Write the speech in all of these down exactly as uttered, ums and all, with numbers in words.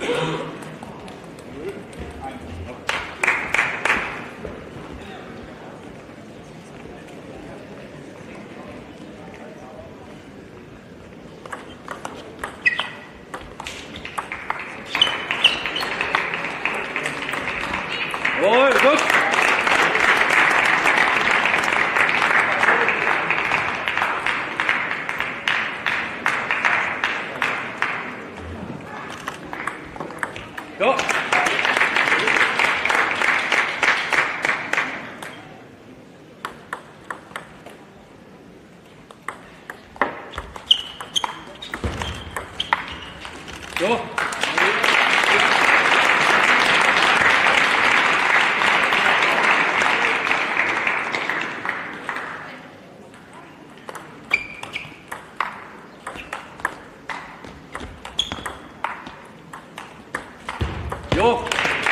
Jawohl, gut. Ja. So. Jo.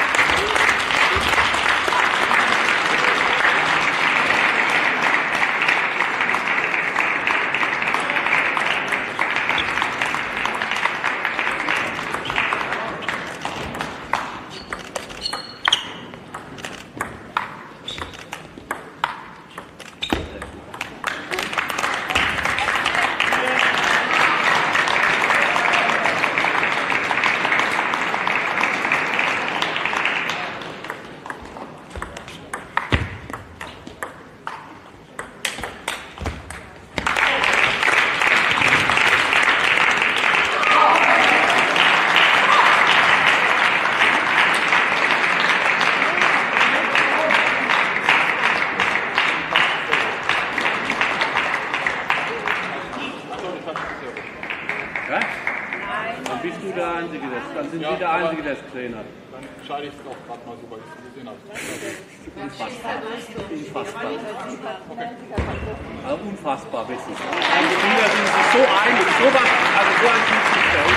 Ja? Dann bist du der Einzige, der, dann sind Ja, Sie der Einzige, der es gesehen hat. Dann entscheide ich es auch gerade mal so, weil ich es gesehen habe. Unfassbar. Unfassbar. Also unfassbar, wissen Sie. Die Spieler sind sich so einig, so was, also so ein Fußball.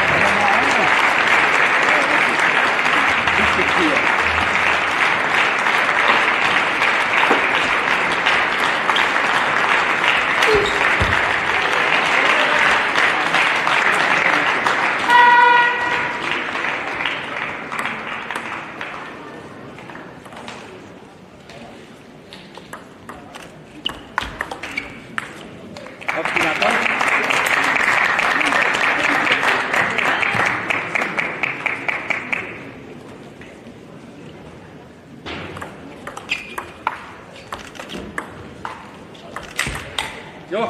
Richtig hier. Auf die Natur. Jo.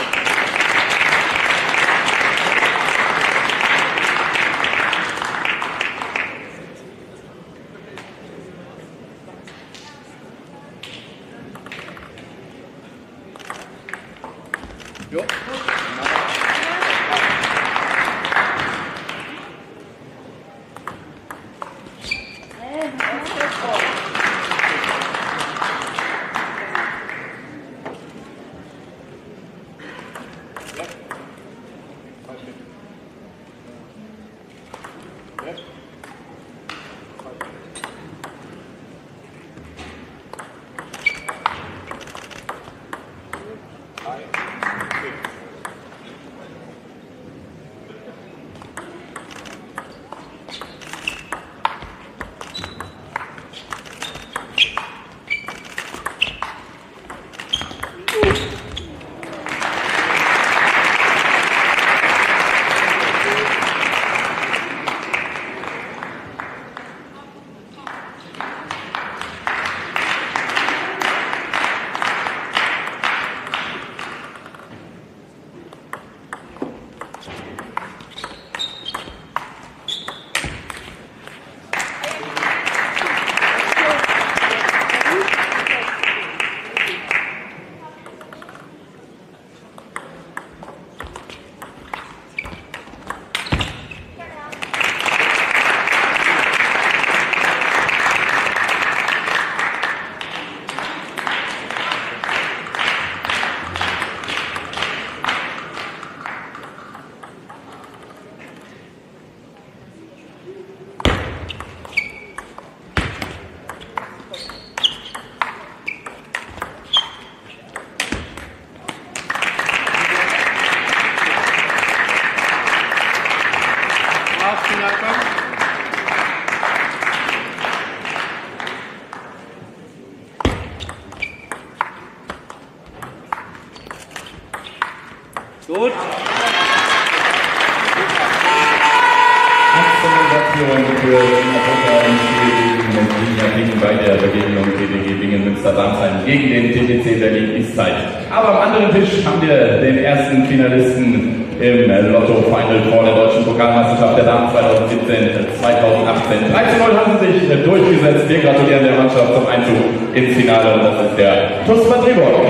Jo. Gut. Aktionation für Napoca im Spiel gegen bei der Begegnung T B G Bingen Münster-Darmstadt gegen den T B C Berlin Eastside. Aber am anderen Tisch haben wir den ersten Finalisten im Lotto-Final vor der Deutschen Pokalmeisterschaft der Damen zwanzig siebzehn zweitausendachtzehn. drei zu null haben sie sich durchgesetzt. Wir gratulieren der Mannschaft zum Einzug ins Finale und das ist der T U S Bad Driburg.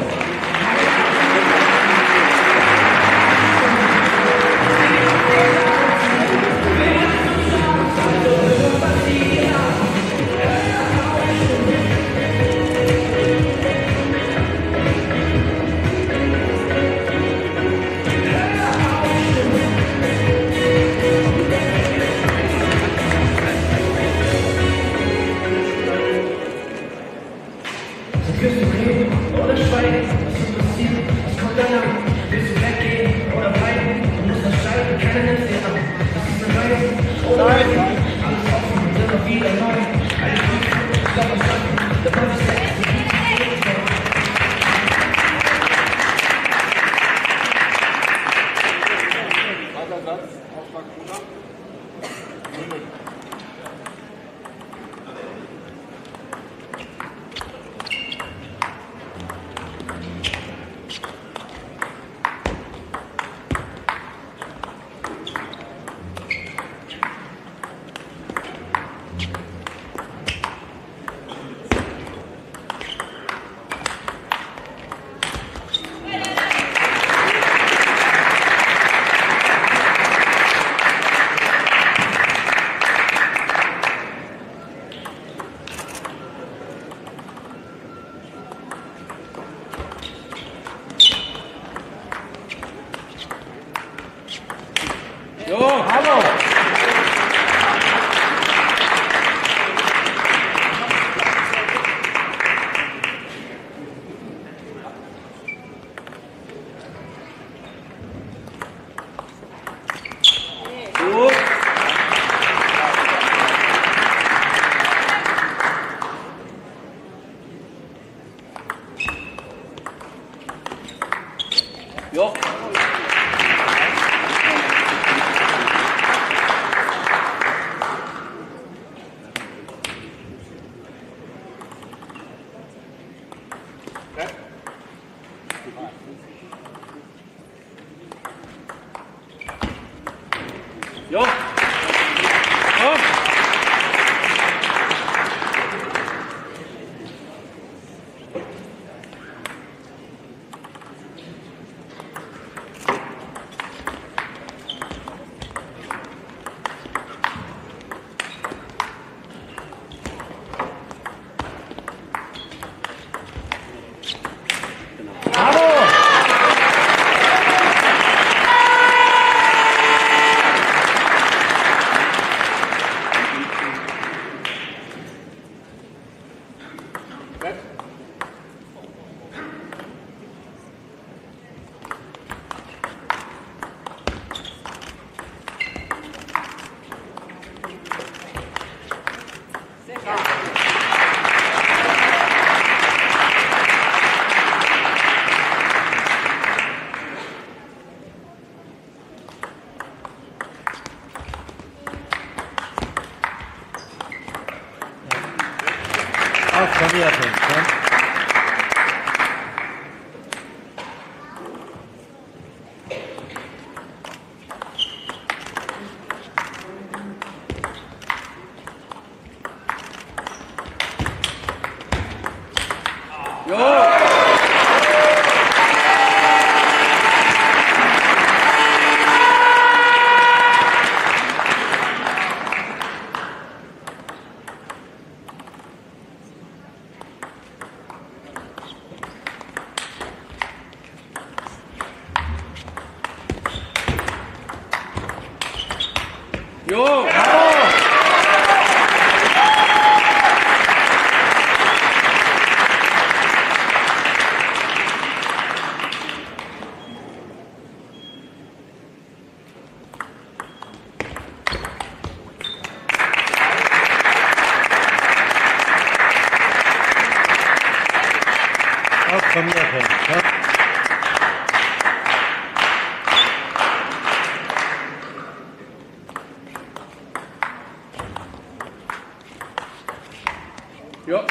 Jo. Jo. Komm. Jo! Aus von mir, Ja.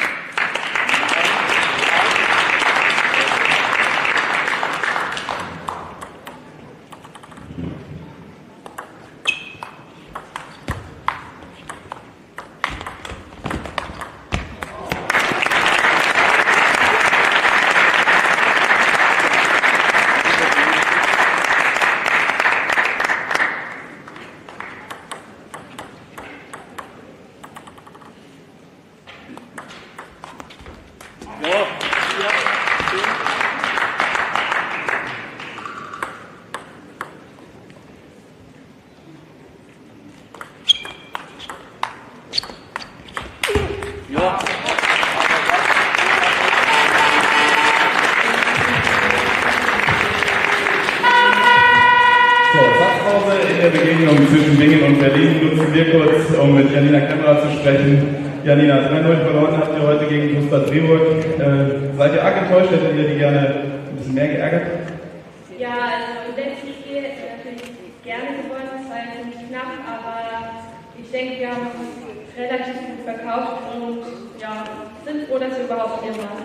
Zwischen Bingen und Berlin nutzen wir kurz, um mit Janina Kemmerer zu sprechen. Janina, drei null verloren habt ihr heute gegen Gustav Driburg. Äh, seid ihr arg enttäuscht? Hättet ihr die gerne ein bisschen mehr geärgert? Ja, also im letzten Spiel hätten wir natürlich gerne gewonnen, es war ja ziemlich knapp, aber ich denke, wir haben uns relativ gut verkauft und ja, sind froh, dass wir überhaupt hier waren.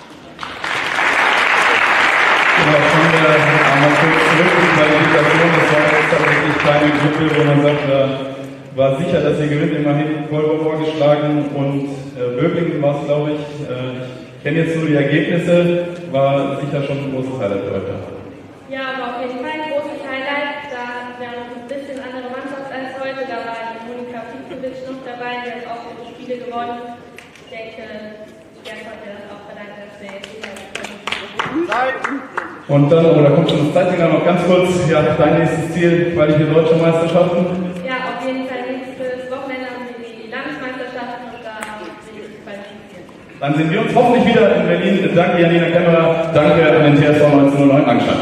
Genau, kommen wir einmal kurz zurück zur Qualifikation. Das war jetzt tatsächlich keine Gruppe, wo man sagt, da war sicher, dass ihr gewinnt, immerhin Volvo vorgeschlagen und äh, Böblingen war es, glaube ich. Äh, ich kenne jetzt nur die Ergebnisse, war sicher schon ein großes Highlight für heute. Ja, aber auf jeden Fall ein großes Highlight. Da hatten wir noch ein bisschen andere Mannschaft als heute. Da war Monika Fikovic noch dabei, die hat auch ihre Spiele gewonnen. Ich denke, der konnte das auch verdanken, dass wir jetzt wieder können. Und dann, oh, da kommt schon das Zeitfinger noch ganz kurz, ja, dein nächstes Ziel, weil ich die deutsche Meisterschaften. Ja, auf jeden Fall nächstes Wochenende haben wir die Landesmeisterschaften und da will ich qualifizieren. Dann sehen wir uns hoffentlich wieder in Berlin. Danke Janina Kemmerer, danke an den T S V neunzehnhundertneun Langstadt.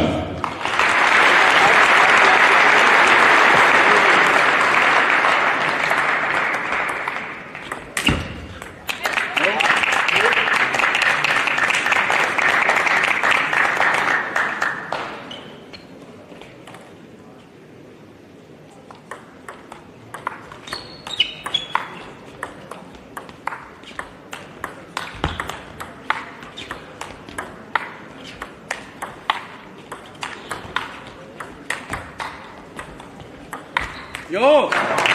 Jo!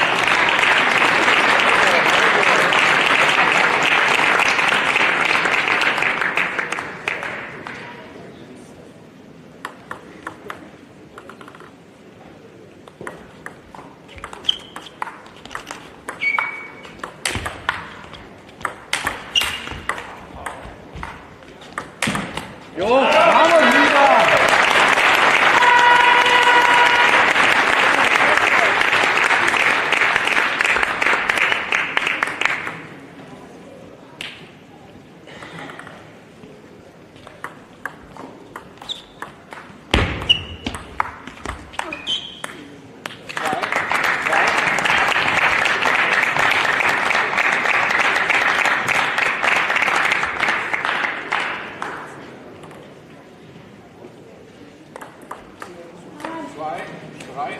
Jo, vamos, Liga! Zwei, drei.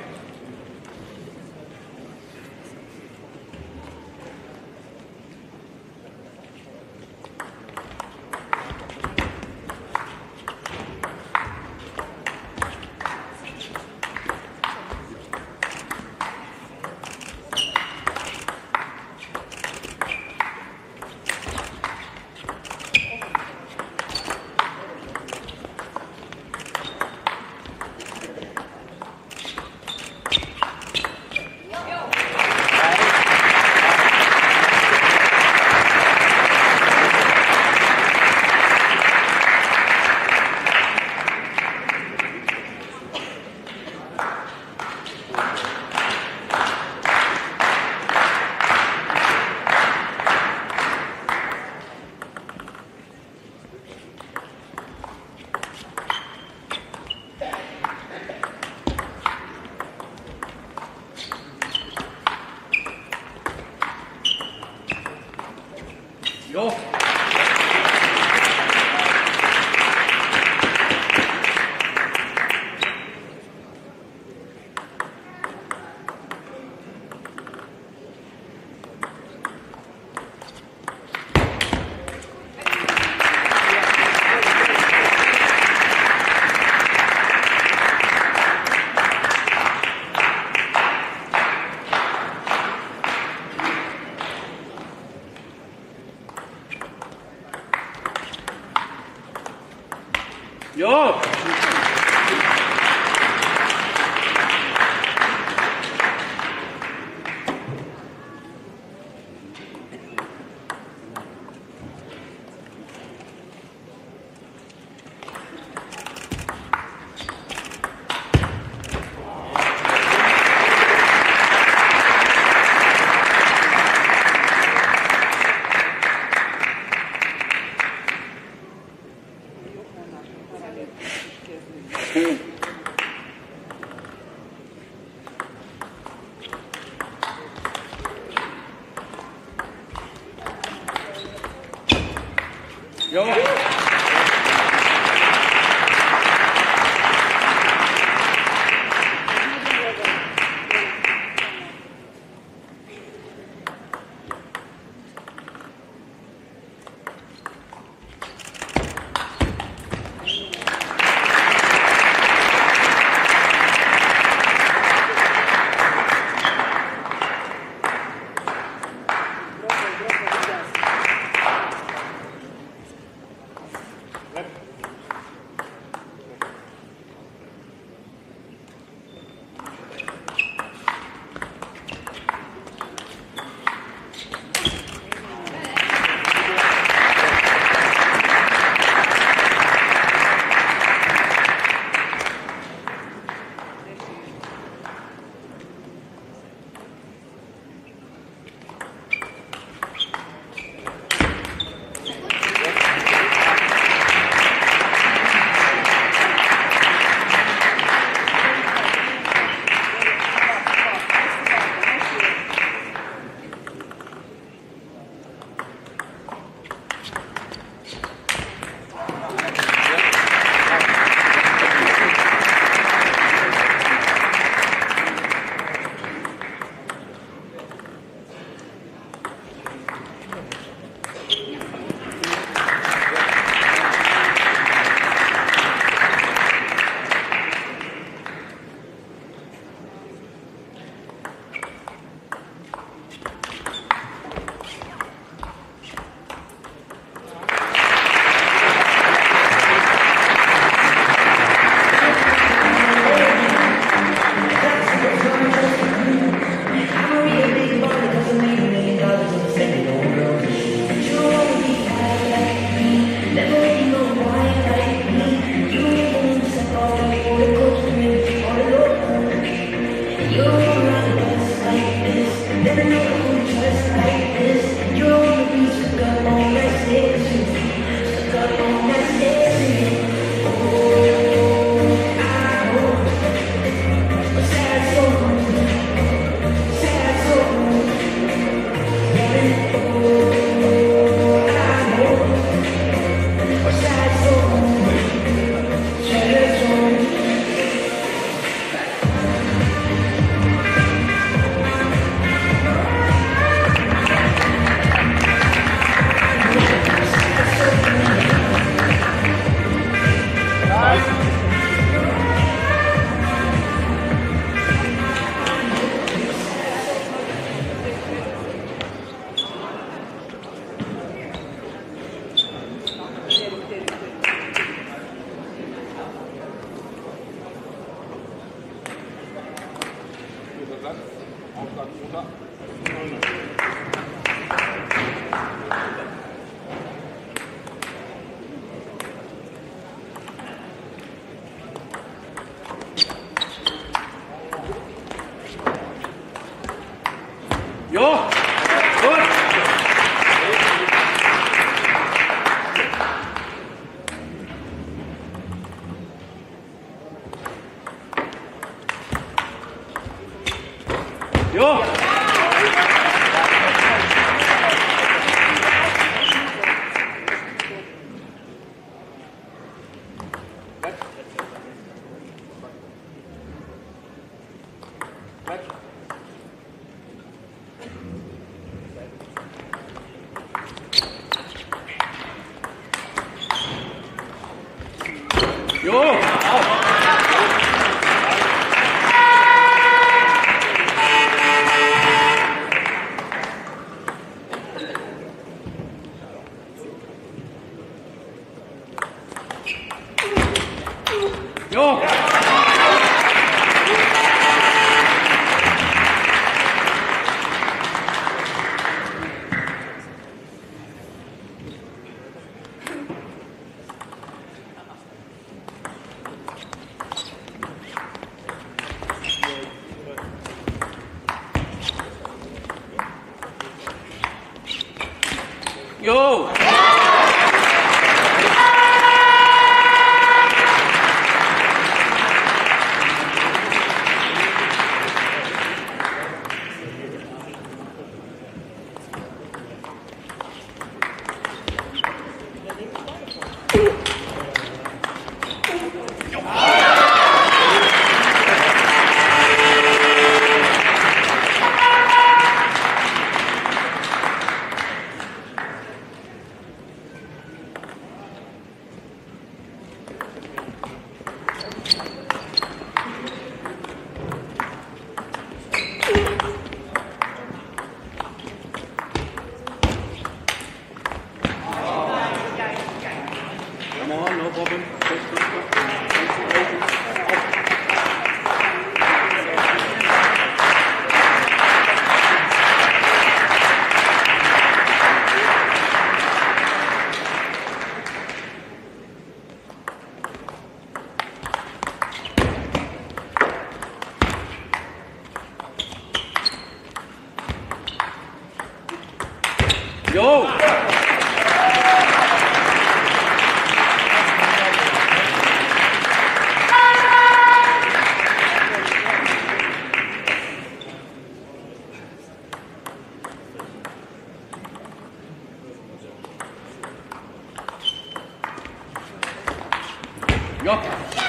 Jo! Ja. Jo. Ja, gut. Ja. Jo, auf. Jo! Jo! Ja.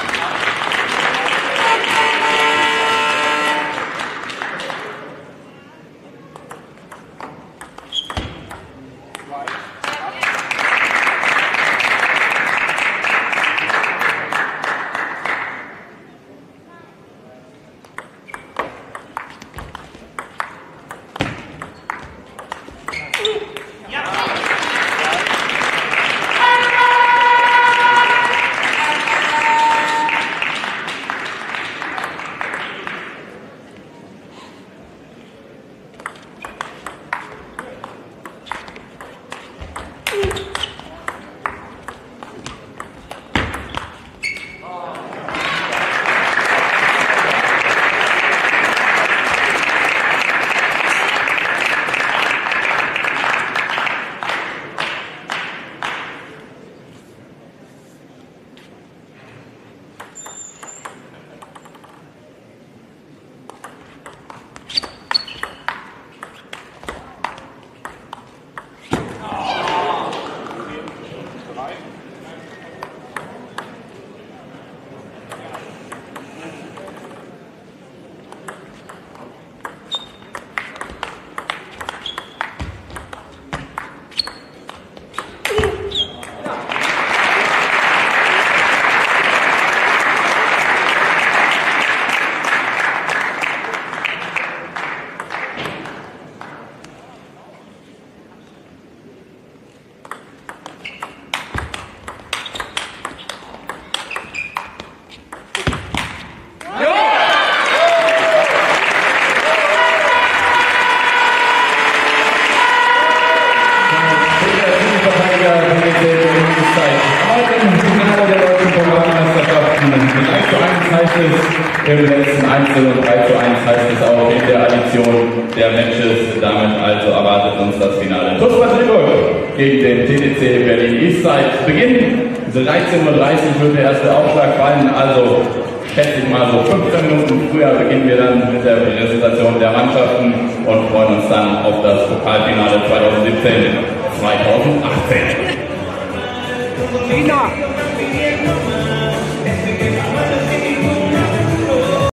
Im letzten Einzel und drei zu eins heißt es auch in der Addition der Matches. Damit also erwartet uns das Finale. TuS Bad Vilbel gegen den T T C Berlin Eastside. Beginn dreizehn Uhr dreißig wird der erste Aufschlag fallen. Also schätze ich mal so fünfzehn Minuten früher beginnen wir dann mit der Präsentation der Mannschaften und freuen uns dann auf das Pokalfinale zwanzig siebzehn zweitausendachtzehn. Lina!